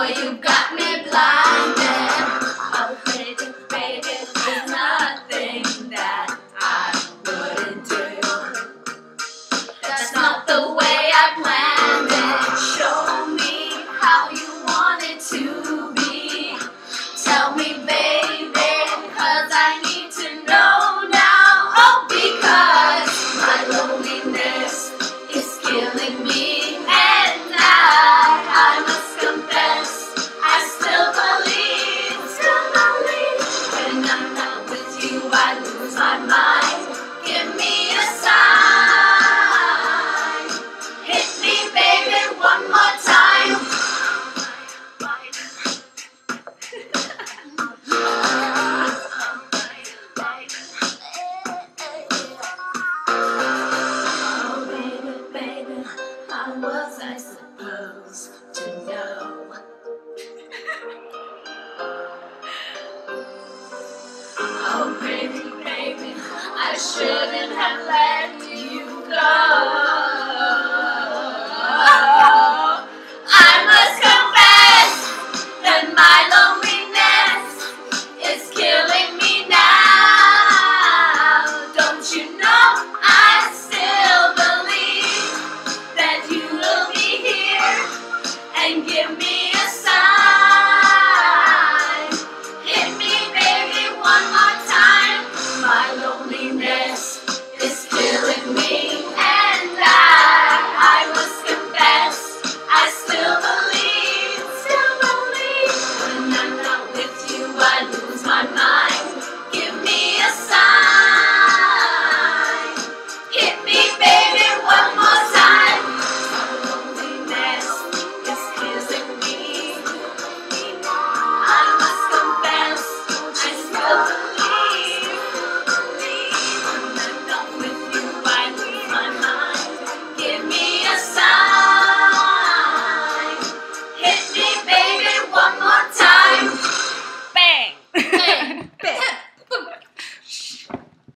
Boy, you got me blinded. Oh, baby, baby, there's nothing that I wouldn't do. That's not the way I planned it. Show me how you want it to be. Tell me, baby, 'cause I need to know now. Oh, because my loneliness is killing me, and I must confess, I still believe. When I'm not with you, I lose my mind. Give me a sign. Hit me, baby, one more time. Oh, baby, baby, how was I supposed to know? Oh, baby, baby, I shouldn't have let